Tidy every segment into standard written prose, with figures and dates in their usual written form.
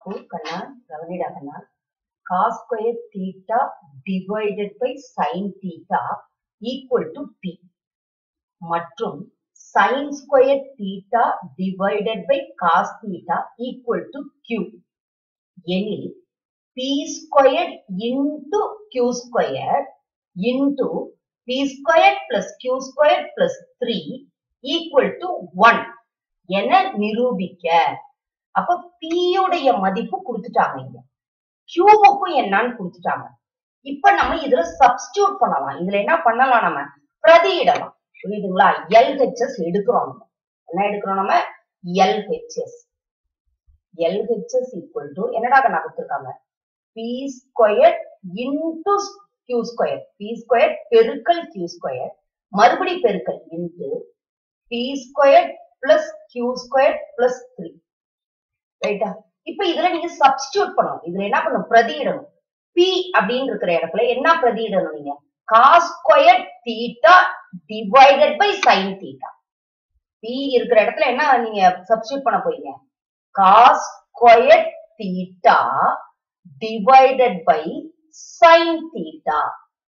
Pappu Kanna கவனிடா Kanna cos square theta divided by sin theta equal to p மற்றும் sin square theta divided by cos theta equal to q எனில் p squared into q squared into p squared plus q squared plus 3 equal to 1 என நிரூபிக்க. அப்ப p உடைய மதிப்பு கொடுத்துட்டாங்க, இங்க q வுக்கும் என்னன்னு கொடுத்துட்டாங்க. இப்ப நம்ம இதுல சப்ஸ்டிட்யூட் பண்ணலாம். இதுல என்ன பண்ணலாம், நம்ம பிரதியிடலாம். புரியுதுங்களா? LHS எடுக்கிறோம். என்ன எடுக்கிறோம் நம்ம? LHS. LHS equal to என்னடா கண்ணா கொடுத்திருக்காங்க? p squared into q squared. p squared பெருக்கல் q squared மறுபடி பெருக்கல் into p squared plus q squared plus 3. ரைட்டா? இப்ப இதுல நீங்க சப்ஸ்டிட்யூட் பண்ணணும். இதுல என்ன பண்ணணும்? பிரதியிடணும். p அப்படின்னு இருக்கிற இடத்துல என்ன பிரதியிடணும்? நீங்க cos squared theta divided by sin theta. p இருக்கிற இடத்துல என்ன நீங்க சப்ஸ்டிட்யூட் பண்ண போறீங்க? cos squared theta divided by sin theta.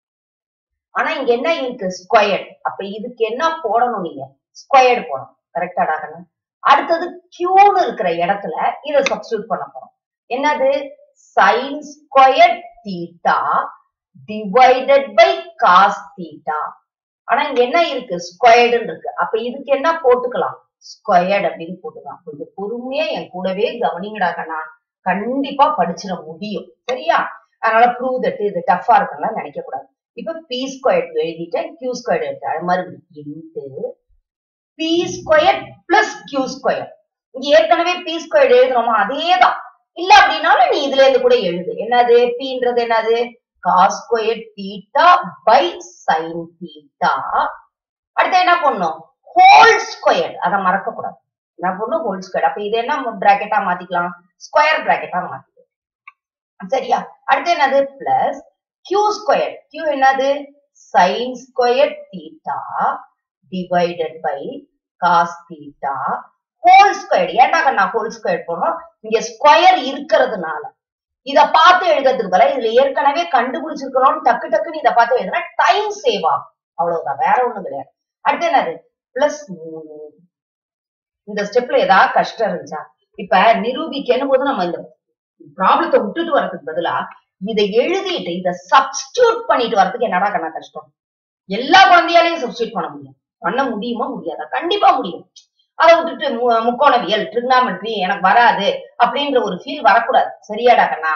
ஆனா இங்க என்ன இருக்கு? ஸ்கொயர்ட். அப்ப இதுக்கு என்ன போடணும்? நீங்க ஸ்கொயர்ட் போடணும். கரெக்டாடா கண்ணா? அடுத்தது q இருக்கிற இடத்துல இத சப்ஸ்டிட்யூட் பண்ண போறோம். என்னது? sin squared theta divided by cos theta. ஆனா இங்க என்ன இருக்கு? ஸ்கொயர்டுன்னு இருக்கு. அப்ப இதுக்கு என்ன போட்டுக்கலாம்? ஸ்கொயர்ட் அப்படின்னு போட்டுக்கலாம். கொஞ்சம் பொறுமையா என் கூடவே கவனிங்கடா கண்ணா, கண்டிப்பா படிச்சிட முடியும். சரியா? அதனால ப்ரூவ் தட் இது டஃபா இருக்குன்னு நினைக்க கூடாது. இப்ப p ஸ்கொயர்ட் எழுதிட்டேன், q ஸ்கொயர்ட் எடுத்தேன். மறுபடியும் into p square plus q square. இங்க ஏற்கனவே p ஸ்கொயர் எழுதுறோமா? அதேதான். இல்ல அப்படின்னாலும் நீ இதுல இருந்து கூட எழுது. என்னது? pன்றது என்னது? cos square theta by sin theta. அடுத்து என்ன பண்ணணும்? Whole square. அதை மறக்க கூடாது. என்ன பண்ணணும்? Whole square. அப்ப இது என்ன பிராக்கெட்டா மாத்திக்கலாம்? ஸ்கொயர் பிராக்கெட்டா மாத்திக்கலாம். சரியா? அடுத்து என்னது? Plus q square. q என்னது? sin square theta divided by cos theta whole squared. ஏன்டா கண்ணா ஹோல் ஸ்கொயர் போறோம்? இங்க ஸ்கொயர் இருக்கிறதுனால. இத பார்த்து எழுதுறதுக்கு பதிலா இதுல ஏற்கனவே கண்டுபிடிச்சிருக்கிறோம், டக்கு டக்குன்னு இத பார்த்து எழுதுனா டைம் சேவ் ஆகும். அவ்வளவுதான், வேற ஒண்ணும் கிடையாது. அடுத்து என்னது? பிளஸ் 3. இந்த ஸ்டெப்ல ஏதாவது கஷ்டம் இருந்துச்சா? இப்ப நிரூபிக்கணும் போது நம்ம இந்த ப்ராப்ளத்தை விட்டுட்டு வரதுக்கு பதிலா இதை எழுதிட்டு இதை சப்ஸ்டிட்யூட் பண்ணிட்டு வரதுக்கு என்னடா கண்ணா கஷ்டம்? எல்லா குழந்தையாலையும் சப்ஸ்டிட்யூட் பண்ண முடியும். பண்ண முடியுமா? முடியாதா? கண்டிப்பா முடியும். அதை விட்டுட்டு முக்கோணவியல் ட்ரிகனாமெட்ரி எனக்கு வராது அப்படின்ற ஒரு ஃபீல் வரக்கூடாது. சரியாடா கண்ணா?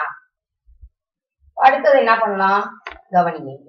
அடுத்தது என்ன பண்ணலாம்? கவனிங்க.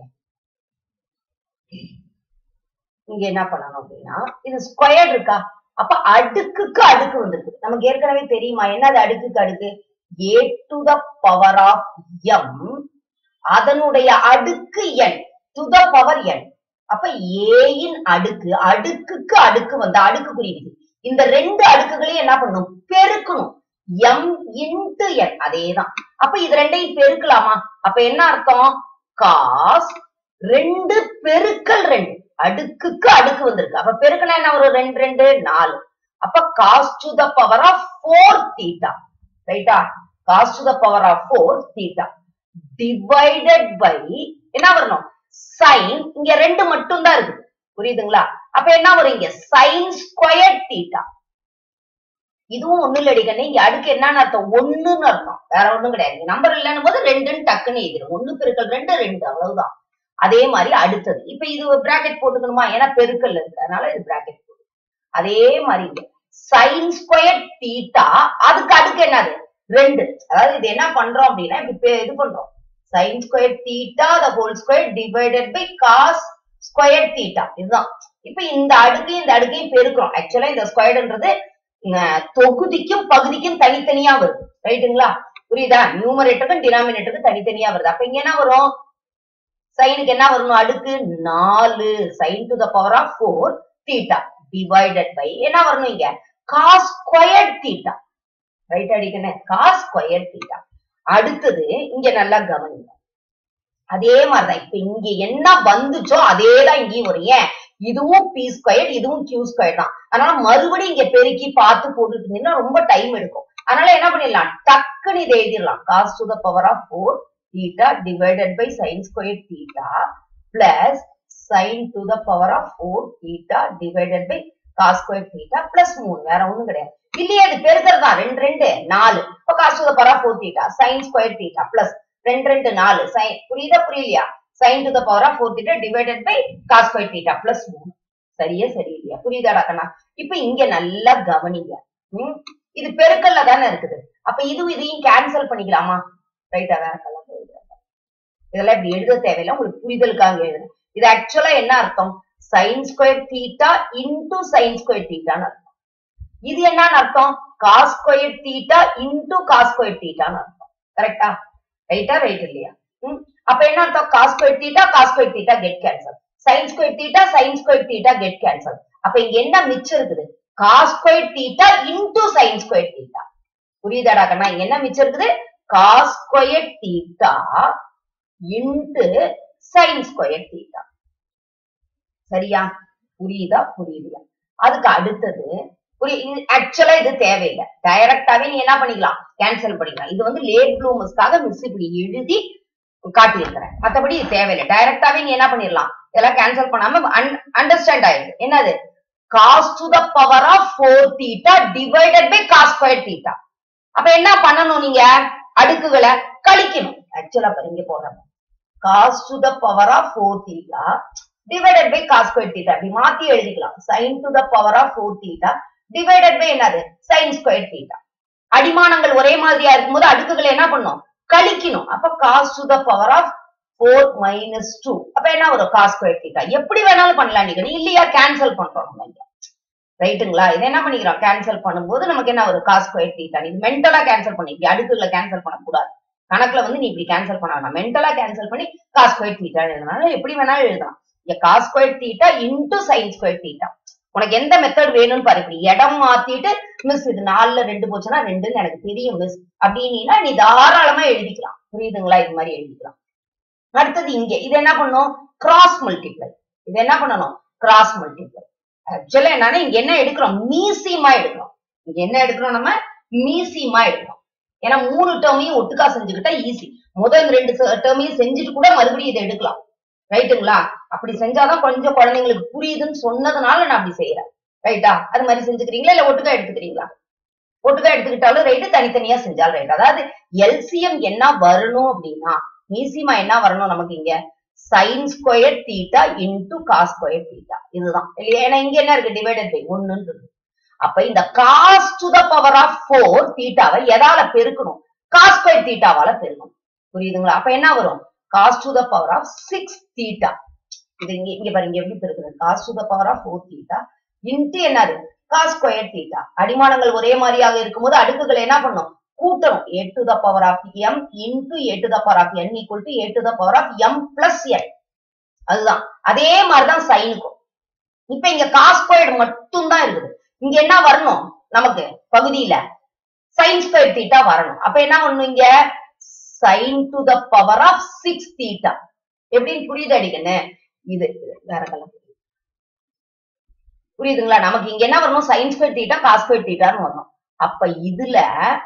இங்க என்ன பண்ணணும் அப்படின்னா, இது ஸ்கொயர் இருக்கா? அப்ப அடுக்குக்கு அடுக்கு வந்திருக்கு. நமக்கு ஏற்கனவே தெரியுமா? என்னது அடுக்குக்கு அடுக்கு? a to the power of m அதனுடைய அடுக்கு n to the power n. அப்ப a இன் அடுக்கு, அடுக்குக்கு அடுக்கு வந்த அடுக்கு குறியீடு. இந்த ரெண்டு அடுக்குகளையும் என்ன பண்ணணும்? பெருக்கணும். m into n. அதேதான். அப்ப இது ரெண்டையும் பெருக்கலாமா? அப்ப என்ன அர்த்தம்? cos 2 பெருக்கல் 2. அடுக்குக்கு அடுக்கு வந்திருக்கு. அப்ப பெருக்கனா என்ன வரும்? 2 2 4. அப்ப cos to the power of 4 theta. ரைட்டா? cos to the power of 4 theta divided by என்ன வரணும்? sin. இங்க 2 மட்டும் தான் இருக்கு. புரியுதுங்களா? அப்ப என்ன வரும்? இங்க sin squared theta. இதுவும் ஒண்ணு இல்லடி கண்ணே. இங்க அடுக்கு என்னன்னு அர்த்தம்? 1ன்னு அர்த்தம், வேற ஒண்ணும் கிடையாது. நம்பர் இல்லைன்னு போது 2ன்னு டக்குன்னு எழுதிடும். 1 பெருக்கல் 2 2, அவ்வளவுதான். அதே மாதிரி அடுத்தது இப்ப இது பிராக்கெட் போட்டுக்கணுமா? ஏன்னா பெருக்கல் இருக்கு, அதனால இது பிராக்கெட் போட்டு. அதே மாதிரி sin squared theta அதுக்கு அடுக்கு என்னது? 2. அதாவது இது என்ன பண்றோம் அப்படின்னா, இப்ப இது பண்றோம். sin squared theta the whole square divided by cos squared theta. இதுதான். இப்ப இந்த அடுக்கையும் பெருக்கிறோம். ஆக்சுவலா இந்த ஸ்கொயர்டுன்றது தொகுதிக்கும் பகுதிக்கும் தனித்தனியா வருது. ரைட்டுங்களா? புரியுதா? நியூமரேட்டருக்கும் டினாமினேட்டருக்கும் தனித்தனியா வருது. அப்ப இங்க என்ன வரும்? சைனுக்கு என்ன வரணும்? அடுக்கு 4 sin to the power of 4 theta divided by என்ன வரணும்? இங்க cos squared theta. ரைட் அடிக்கணும்? cos squared theta. அடுத்தது இங்க நல்லா கவனிங்க. அதே மாதிரிதான் இப்ப இங்க என்ன வந்துச்சோ அதேதான் இங்கேயும் வரும். ஏன்? இதுவும் p ஸ்கொயர், இதுவும் q ஸ்கொயர் தான். அதனால மறுபடியும் இங்க பெருக்கி பார்த்து போட்டுட்டு இருந்தீங்கன்னா ரொம்ப டைம் எடுக்கும். அதனால என்ன பண்ணிடலாம், டக்குன்னு இதை எழுதிடலாம். cos to the power of 4 theta divided by sin square theta plus sin to the power of 4 theta divided by cos square theta plus 3. வேற ஒண்ணும் கிடையாது. இல்லையே அது பெருக்கிறது தான். 2 2 4. இப்போ cos to the power of 4 theta sin square theta plus 2 2 4 sin. புரியுதா புரியலையா? sin to the power of 4 theta divided by cos square theta plus 3. சரியா சரியில்லையா? புரியுதாடா கண்ணா? இப்ப இங்க நல்லா கவனிங்க. இது பெருக்கல்ல தானே இருக்குது. அப்ப இதையும் கேன்சல் பண்ணிக்கலாமா? ரைட்டா? வேற கலர் இதெல்லாம் இப்படி எழுத தேவையில்லை, உங்களுக்கு புரிதலுக்காக எழுதுறேன். இது ஆக்சுவலா என்ன அர்த்தம்? sin square theta into sin square theta ன்னு அர்த்தம். இது என்னன்னு அர்த்தம்? cos square theta into cos square theta ன்னு அர்த்தம். கரெக்டா? ரைட்டா? ரைட் இல்லையா? அப்ப என்ன அர்த்தம்? cos square theta get cancel. sin square theta get cancel. அப்ப இங்க என்ன மிச்சம் இருக்குது? cos square theta into sin square theta. புரியுதாடா கண்ணா? இங்க என்ன மிச்சம் இருக்குது? cos square theta into sin square theta. சரியா? புரியுதா புரியுதா? அதுக்கு அடுத்தது ஆக்சுவலா இது தேவையில்லை. டைரக்டாவே நீ என்ன பண்ணிக்கலாம், கேன்சல் பண்ணிக்கலாம். இது வந்து லேட் ப்ளூமர்ஸ்க்காக மிஸ் இப்படி எழுதி காட்டியிருக்கிறேன். மற்றபடி இது தேவையில்லை. டைரக்டாவே நீ என்ன பண்ணிடலாம், இதெல்லாம் கேன்சல் பண்ணாம அண்டர்ஸ்டாண்ட் ஆயிடுது. என்னது? cos to the power of 4 theta divided by cos square theta. அப்ப என்ன பண்ணணும், நீங்க அடுக்குகளை கழிக்கணும். ஆக்சுவலா இங்க போடுறாங்க cos to the power of 4 theta divided by cos square theta. அப்படி மாத்தி எழுதிக்கலாம். sin to the power of 4 theta divided by என்னது? sin square theta. அடிமானங்கள் ஒரே மாதிரியா இருக்கும்போது அடுக்குகளை என்ன பண்ணும், கழிக்கணும். அப்ப cos to the power of 4 minus 2. அப்ப என்ன வரும்? cos square theta. எப்படி வேணாலும் பண்ணலாம் நீங்க. இல்லையா? கேன்சல் பண்றோம். ரைட்டுங்களா? இதை என்ன பண்ணிக்கிறோம், கேன்சல் பண்ணும்போது நமக்கு என்ன வரும்? cos square theta. நீ மென்டலா கேன்சல் பண்ணி, அடுக்குகளை கேன்சல் பண்ணக்கூடாது. கணக்குல வந்து நீ இப்படி கேன்சல் பண்ண வேணாம். மென்டலா கேன்சல் பண்ணி cos square theta எழுதனால எப்படி வேணாலும் எழுதலாம். cos square theta into sin square theta. உனக்கு எந்த மெத்தட் வேணும்னு பாரு. இப்படி இடம் மாத்திட்டு மிஸ் இது 4ல 2 போச்சுன்னா 2ன்னு எனக்கு தெரியும் மிஸ் அப்படின்னா நீ தாராளமா எழுதிக்கலாம். புரியுதுங்களா? இது மாதிரி எழுதிக்கலாம். அடுத்தது இங்க இது என்ன பண்ணும்? Cross multiply. இது என்ன பண்ணணும்? Cross multiply. ஆக்சுவலா என்னன்னா இங்க என்ன எடுக்கிறோம்? மீசியமா எடுக்கிறோம். இங்க என்ன எடுக்கிறோம்? நம்ம மீசியமா எடுக்கிறோம். ஏன்னா 3 டேர்மையும் ஒட்டுக்கா செஞ்சுக்கிட்டா ஈஸி. முதல் 2 டேர்மையும் செஞ்சுட்டு கூட மறுபடியும் இதை எடுக்கலாம். ரைட்டுங்களா? அப்படி செஞ்சாதான் கொஞ்சம் குழந்தைங்களுக்கு புரியுதுன்னு சொன்னதுனால நான் அப்படி செய்யறேன். ரைட்டா? அது மாதிரி செஞ்சுக்கிறீங்களா இல்ல ஒட்டுக்கா எடுத்துக்கிறீங்களா? ஒட்டுக்கா எடுத்துக்கிட்டாலும் ரைட்டு, தனித்தனியா செஞ்சாலும் ரைட். அதாவது எல்சிஎம் என்ன வரணும் அப்படின்னா, மீசியமா என்ன வரணும் நமக்கு? இங்க sin square theta into cos square theta. இதுதான் இல்லையா? ஏன்னா இங்க என்ன இருக்கு? டிவைடட் பை 1 இருக்கு. அப்ப இந்த cos to the power of 4 thetaவை எதால பெருக்கணும்? cos square thetaவால பெருக்கணும். புரியுதுங்களா? அப்ப என்ன வரும்? cos to the power of 6 theta. இது இங்க பாருங்க எப்படி பெருக்குது. cos to the power of 4 theta into என்னது? cos square theta. அடிமானங்கள் ஒரே மாதிரியாக இருக்கும்போது அடுக்குகளை என்ன பண்ணும்? கூட்டணும். a to the power of m into a to the power of n equal to a to the power of m plus n. அதுதான் அதே மாதிரிதான் சைனுக்கும். இப்ப இங்க cos squared மட்டும் தான் இருக்குது. இங்க என்ன வரணும் நமக்கு? பகுதியில sin square theta வரணும். அப்ப என்ன வரணும்? இங்க sin to the power of 6 theta. எப்படின்னு புரியுது அடிக்கன்னு? இது வேற கலர் புரியுதுங்களா? நமக்கு இங்க என்ன வரணும்? sin square theta cos square thetaன்னு வரணும். அப்ப இதுல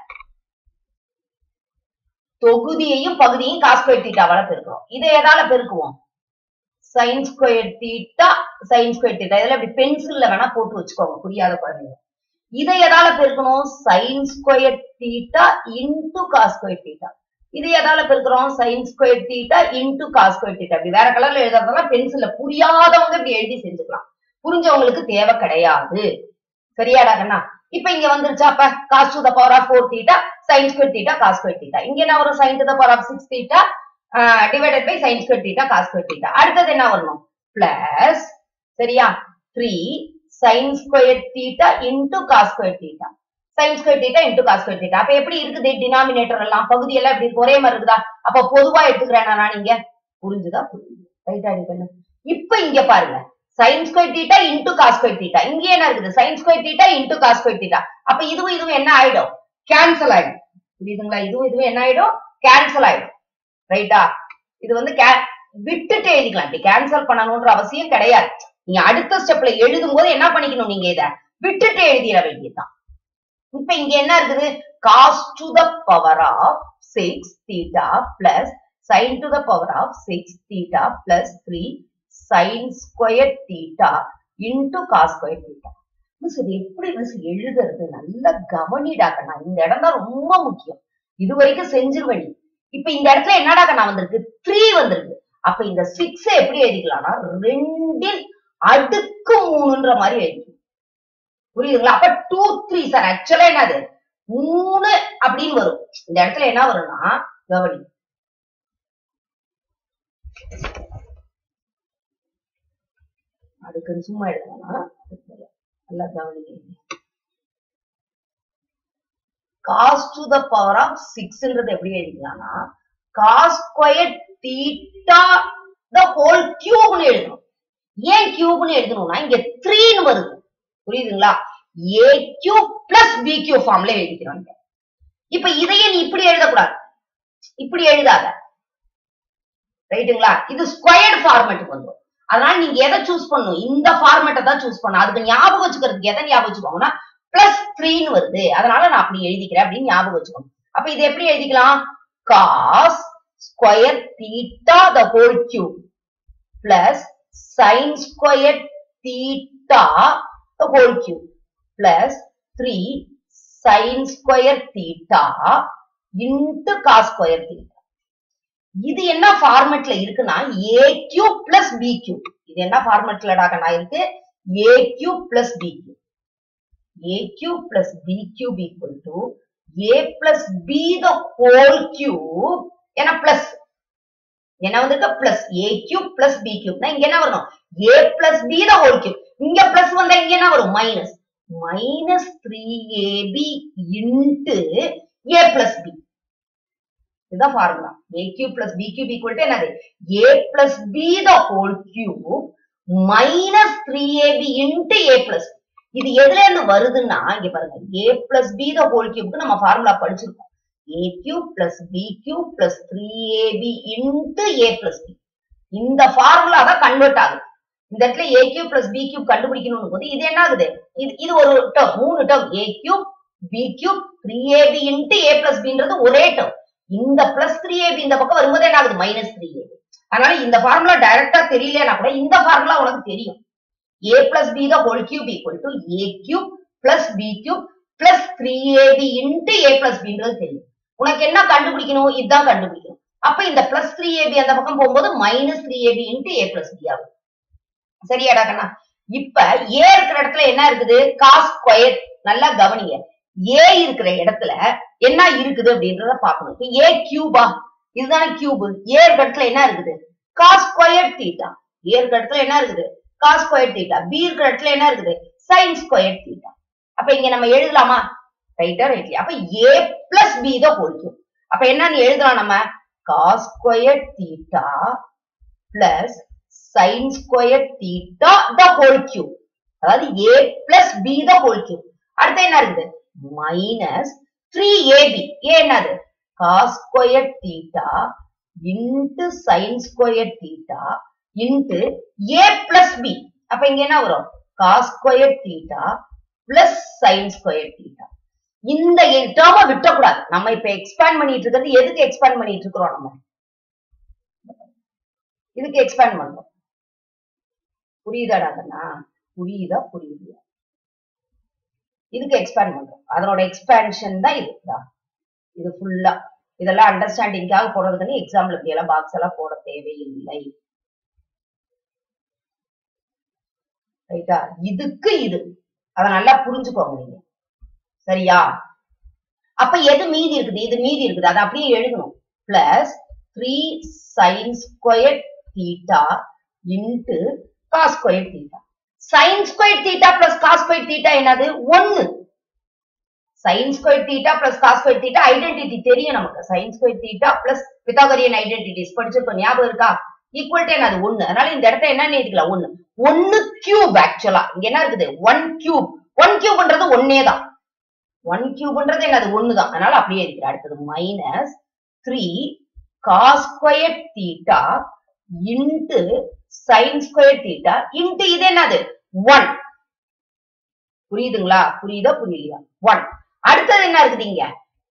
தொகுதியையும் பகுதியையும் cos square thetaவால பெருக்கிறோம். இதை எதால பெருக்குவோம்? sin square theta sin square theta. இதெல்லாம் இப்படி பென்சில்ல வேணா போட்டு வச்சுக்கோங்க, புரியாத குழந்தைங்க. இதை எதால பெருக்கணும்? sin square theta into cos square theta. இது எதால பெருக்கிறோம்? sin square theta into cos square theta. அப்படி வேற கலர்ல எழுதுறதெல்லாம் பென்சில்ல புரியாதவங்க இப்படி எழுதி செஞ்சுக்கலாம். புரிஞ்சவங்களுக்கு தேவை கிடையாது. சரியாடா கண்ணா? இப்ப இங்க வந்துருச்சா? அப்ப cos to the power of 4 theta sin square theta cos square theta. இங்க என்ன வரும்? sin to the power of 6 theta divided by sin square theta cos square theta. அடுத்தது என்ன வரணும்? plus சரியா 3 sin square theta into cos square theta. sin square theta into cos square theta. அப்ப எப்படி இருக்குது? டினாமினேட்டர் எல்லாம் பகுதி எல்லாம் இப்படி ஒரே மாதிரி இருக்குதா? அப்ப பொதுவா எடுத்துக்கிறேன் நான். இங்க புரிஞ்சுதா? புரியுது. ரைட்டா? இப்ப இங்க பாருங்க, sin square theta into cos square theta. இங்க என்ன இருக்குது? sin square theta into cos square theta. அப்ப இதுவும் என்ன ஆயிடும்? கேன்சல் ஆயிடும். புரியுதுங்களா? இதுவும் என்ன ஆயிடும்? கேன்சல் ஆயிடும். ரைட்டா? இது வந்து விட்டுட்டு எழுதிக்கலாம். கேன்சல் பண்ணணும்ன்ற அவசியம் கிடையாது. நீங்க அடுத்த ஸ்டெப்ல எழுதும் போது என்ன பண்ணிக்கணும்? நீங்க இத விட்டுட்டு எழுதிட வேண்டியதுதான். இப்ப இங்க என்ன இருக்குது? cos to the power of 6 theta plus sin to the power of 6 theta plus 3 sin square theta into cos square theta. Miss இது எப்படி மிஸ் எழுதுறது? நல்லா கவனிடாக்கண்ணா, இந்த இடம் தான் ரொம்ப முக்கியம். இது வரைக்கும் செஞ்சிருவனி. இப்ப இந்த இடத்துல என்னடா கண்ணா வந்திருக்கு? 3 வந்திருக்கு. அப்ப இந்த 6 எப்படி எழுதிக்கலாம்னா 2 அடுக்கு 3ன்ற மாதிரி எழுதிக்கலாம். புரியுதுங்களா? அப்ப 2 3 சார் ஆக்சுவலா என்னது 3 அப்படின்னு வரும். இந்த இடத்துல என்ன வரும்னா கவனி, அதுக்கு சும்மா எழுதணும்னா நல்லா கவனிங்க. cos to the power of 6ன்றது எப்படி எழுதிக்கலாம்னா cos square theta the whole cube னு எழுதணும். ஏன் cube னு எழுதணும்னா இங்க 3 னு வருது. புரியுதுங்களா? a cube plus b cube ஃபார்ம்ல எழுதிக்கிறோம். இப்ப இதையே நீ இப்படி எழுதக்கூடாது, இப்படி எழுதாத. ரைட்டுங்களா? இது ஸ்கொயர்ட் ஃபார்மேட்டுக்கு வந்துடும். அதனால நீங்க எதை சூஸ் பண்ணணும்? இந்த ஃபார்மேட்டை தான் சூஸ் பண்ணணும். அதுக்கு ஞாபகம் வச்சுக்கிறதுக்கு எதை ஞாபகம் வச்சுக்கோங்கன்னா பிளஸ் 3 வருது, அதனால நான் அப்படி எழுதிக்கிறேன் அப்படின்னு ஞாபகம் வச்சுக்கணும். அப்ப இது எப்படி எழுதிக்கலாம்? cos square theta the whole cube plus sin square theta the whole cube plus 3 sin square theta into cos square theta. இது என்ன ஃபார்மேட்ல இருக்குன்னா a cube plus b cube. இது என்ன ஃபார்மேட்லடா கண்ணா இருக்கு? a cube plus b cube. a cube plus b cube equal to a plus b the whole cube. ஏன்னா plus என்ன வந்திருக்கு? Plus a cube plus b cube. இங்க என்ன வரணும்? a plus b the whole cube. இங்க plus வந்தா இங்க என்ன வரும்? Minus. Minus 3ab into a plus b. இதுதான் formula. a cube plus b cube equal to என்னது? a plus b the whole cube minus 3ab into a plus b. இது எதுல இருந்து வருதுன்னா இங்க பாருங்க, a plus b the whole cube நம்ம formula படிச்சிருக்கோம். a cube plus b cube plus 3ab into a plus b. இந்த ஃபார்முலா தான் கன்வெர்ட் ஆகுது. இந்த இடத்துல a cube plus b cube கண்டுபிடிக்கணும்னு போது இது என்ன ஆகுது? இது ஒரு term, 3 term. a cube b cube 3ab into a plus bன்றது ஒரே டேர்ம். இந்த பிளஸ் 3ab இந்த பக்கம் வரும்போது என்ன ஆகுது? Minus 3ab. அதனால இந்த ஃபார்முலா டைரக்டா தெரியலனா கூட இந்த ஃபார்முலா உனக்கு தெரியும். a plus b the whole cube equal to a cube plus b cube plus 3ab into a plus bன்றது தெரியும். உனக்கு என்ன கண்டுபிடிக்கணும்? இதுதான் கண்டுபிடிக்கணும். அப்ப இந்த பிளஸ் 3ab அந்த பக்கம் போகும்போது minus 3ab into a plus b ஆகும். சரியாடா கண்ணா? இப்ப a இருக்கிற இடத்துல என்ன இருக்குது? cos square. நல்லா கவனிங்க, a இருக்கிற இடத்துல என்ன இருக்குது அப்படின்றத பாக்கணும். a கியூபா? இதுதானே கியூப். a இருக்கிற இடத்துல என்ன இருக்குது? cos square theta. a இருக்கிற இடத்துல என்ன இருக்குது? cos square theta. b இருக்கிற இடத்துல என்ன இருக்குது? sin square theta. அப்ப இங்க நம்ம எழுதலாமா? ரைட்டா? ரைட்லி. அப்ப a plus b the whole cube. அப்ப என்னன்னு எழுதலாம் நம்ம? cos square theta plus sin square theta the whole cube. அதாவது a plus b the whole cube. அடுத்து என்ன இருக்குது? minus 3ab. a என்னது? cos square theta into sin square theta into a plus b. அப்ப இங்க என்ன வரும்? cos square theta plus sin square theta. இந்த டேர்மை விட்டக்கூடாது. நம்ம இப்ப எக்ஸ்பேண்ட் பண்ணிட்டு இருக்கிறது எதுக்கு எக்ஸ்பேண்ட் பண்ணிட்டு இருக்கிறோம்? நம்ம இதுக்கு எக்ஸ்பேண்ட் பண்றோம். புரியுதாடா கண்ணா? புரியுதா? புரியுது. இதுக்கு எக்ஸ்பேண்ட் பண்றோம். அதனோட எக்ஸ்பேன்ஷன் தான் இதுதான். இது ஃபுல்லா இதெல்லாம் அண்டர்ஸ்டாண்டிங்காக போடுறதுக்குன்னு எக்ஸாம்பிள் இப்படி எல்லாம் பாக்ஸ் எல்லாம் போட தேவையில்லை. ரைட்டா? இதுக்கு இது அதை நல்லா புரிஞ்சுக்கோங்க நீங்க. சரியா? அப்ப எது மீதி இருக்குது? இது மீதி இருக்குது. அதை அப்படியே எழுதணும். Plus 3 sin square theta into cos square theta. sin square theta plus cos square theta என்னது? 1. sin square theta plus cos square theta identity தெரியும் நமக்கு. sin square theta plus Pythagorean identities படிச்சிருக்கோம், ஞாபகம் இருக்கா? ஈக்குவல் டு என்னது? 1. அதனால இந்த இடத்துல என்ன எழுதிக்கலாம்? 1. 1 கியூப். ஆக்சுவலா இங்க என்ன இருக்குது? 1 கியூப். 1 கியூப்ன்றது ஒன்னே தான். 1 கியூப்ன்றது என்னது? 1 தான். அதனால அப்படியே இருக்கிற. அடுத்தது minus 3 cos square theta into sin square theta into இது என்னது? 1. புரியுதுங்களா? புரியுதா? புரியலையா? 1. அடுத்தது என்ன இருக்குது? இங்க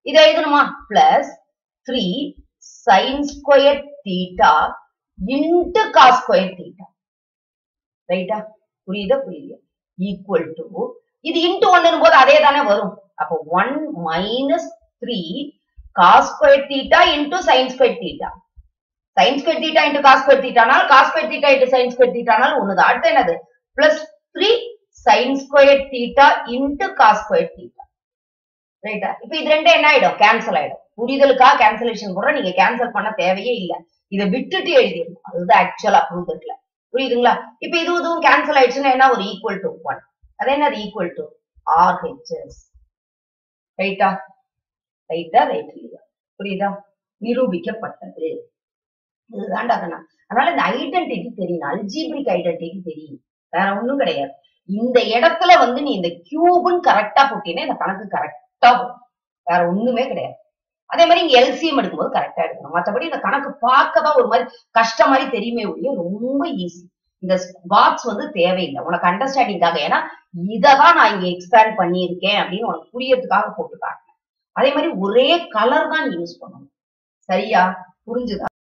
இதை எழுதணுமா plus 3 sin square theta into cos square theta. ரைட்டா? புரியுதா? ஈக்குவல் டு இது இன்டு 1 போது அதே தானே வரும். அப்போ 1 minus 3 cos square theta into sin square theta. sin square theta into cos square theta னால் cos square theta into sin square theta னால் ஒண்ணுதான். அடுத்து என்னது? plus 3 sin square theta into cos square theta. ரைட்டா? இப்ப இது ரெண்டு என்ன ஆயிடும்? கேன்சல் ஆயிடும். புரிதலுக்கா கேன்சலேஷன் கூட நீங்க கேன்சல் பண்ண தேவையே இல்லை. இதை விட்டுட்டு எழுதிடணும். அதுதான் ஆக்சுவலா புரிதல்ல. புரியுதுங்களா? இப்ப இதுவும் கேன்சல் ஆயிடுச்சுன்னா என்ன ஒரு ஈக்குவல் டு 1. அது என்னது? Equal to RHS. ரைட்டா? ரைட்டா? ரைட் இல்லையா? புரியுதா? நிரூபிக்கப்பட்டது. இதுதான்டா கண்ணா. அதனால இந்த ஐடென்டிட்டி தெரியும், அல்ஜீப்ரிக் ஐடென்டிட்டி தெரியும், வேற ஒண்ணும் கிடையாது. இந்த இடத்துல வந்து நீ இந்த கியூப்னு கரெக்டா போட்டீங்கன்னா இந்த கணக்கு கரெக்டா வரும், வேற ஒண்ணுமே கிடையாது. அதே மாதிரி இங்க எல்சிஎம் எடுக்கும்போது கரெக்டா எடுக்கணும். மற்றபடி இந்த கணக்கு பார்க்கதான் ஒரு மாதிரி கஷ்டம் மாதிரி தெரியுமே ஒழிய ரொம்ப ஈஸி. இந்த பாக்ஸ் வந்து தேவையில்லை உனக்கு அண்டர்ஸ்டாண்டிங்காக. ஏன்னா இததான் நான் இங்க எக்ஸ்பேண்ட் பண்ணியிருக்கேன் அப்படின்னு உனக்கு புரியறதுக்காக போட்டு காட்டினேன். அதே மாதிரி ஒரே கலர் தான் யூஸ் பண்ணணும். சரியா? புரிஞ்சுதா?